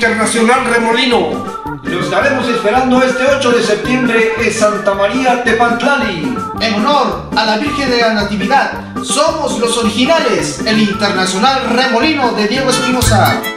Internacional Remolino. Lo estaremos esperando este 8 de septiembre en Santa María Tepantlali. En honor a la Virgen de la Natividad, somos los originales, el Internacional Remolino de Diego Espinosa.